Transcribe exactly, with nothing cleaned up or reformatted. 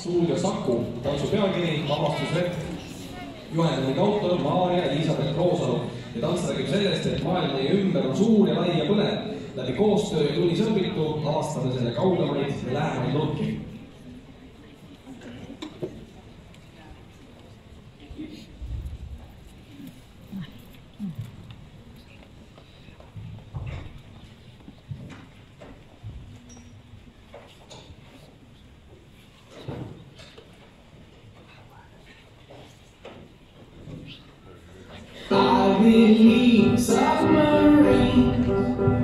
stuudio Saku, tantsu pealkiri Vabastusretk. Juhendamise autor Maarja Elisabeth Roosalu ja tants räägib sellest, et maailm meie ümber on suur ja lai ja põnev. Läbi koostöö ja tunnisõpitu avastame selle kaugemaid ja lähemaid nurki. I believe submarines